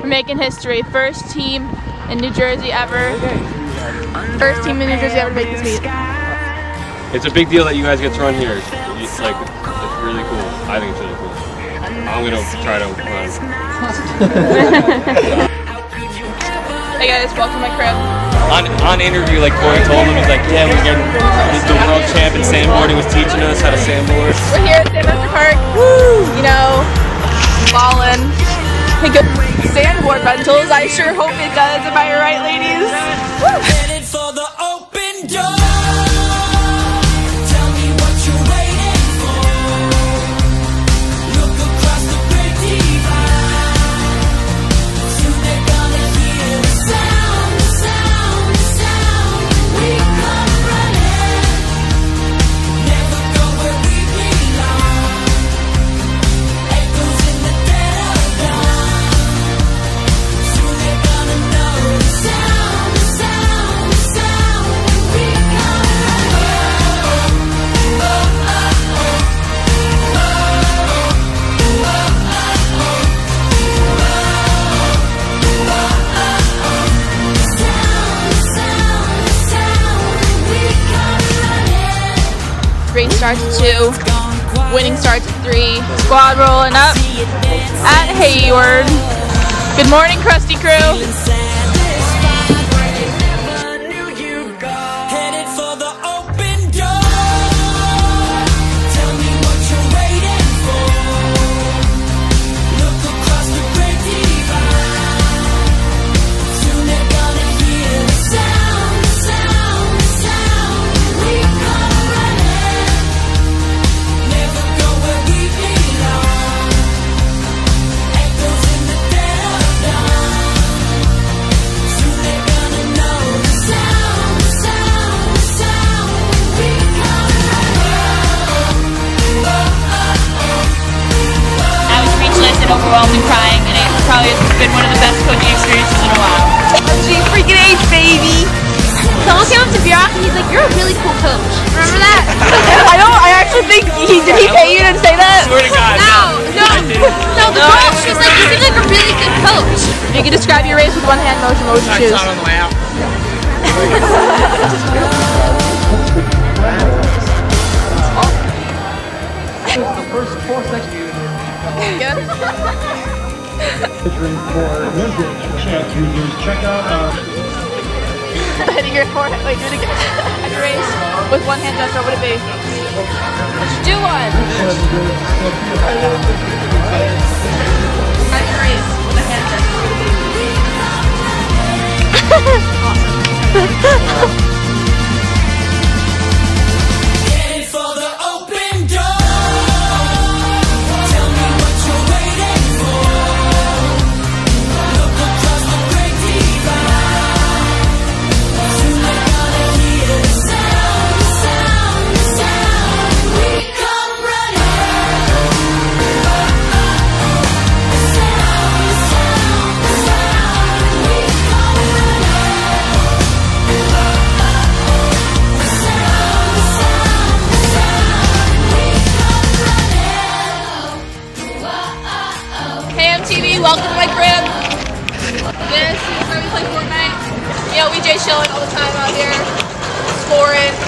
making history. First team in New Jersey ever. First team in New Jersey ever to make this meet. It's a big deal that you guys get to run here. It's like, it's really cool. I think it's really cool. I'm gonna try to run. Hey guys, welcome to my crib. On interview, like Corey told him, he's like, yeah, we're getting the world champ in sandboarding was teaching us how to sandboard. We're here at Sandboard Park. Woo! You know, ballin'. Hey, good sandboard rentals. I sure hope it does. Am I right, ladies? Woo! Headed for the open door. Tell me what you're waiting for. Look across the great divide. Soon they're gonna hear the sound, the sound, the sound. We come running. Never go where we belong. Echoes in the dead of dawn. Soon they're gonna know the sound, the sound, the sound. We come running. Oh, oh, oh. Oh, Race starts at 2, winning starts at 3, squad rolling up at Hayward. Good morning, Krusty Crew. Headed for the open door. Tell me what you're waiting for. Look across the great divide. Soon they're gonna hear the sound, the sound, the sound. We come running. Never go where we belong. Echoes in the dead of dawn. Soon they're gonna know the sound, the sound, the sound. We come running. I was speechless and overwhelmed and crying, and it probably has been one of the best coaching experiences in a while. G freaking H, baby. Someone came up to Bjork and he's like, "You're a really cool coach." Remember that? I actually think did he pay you to say that? Swear to God. No, the coach. She was like, "You seem like a really good coach." You can describe your race with one hand motion. What would you choose? on the way out. The first 4 seconds. Good. Check users. Check out. Hitting your forehead. Wait, do it again. Your race with one hand gesture. What would it be? Let's do one. At your race with a hand gesture. Awesome. Headed for the open door. Tell me what you're waiting for. Look across the great divide. Soon they're gonna hear the sound, the sound, the sound. We come running. The sound, the sound, the sound. We come running. KMTV, welcome to my crib. This is where we play Fortnite. You know, we Jay chilling all the time out here, scoring.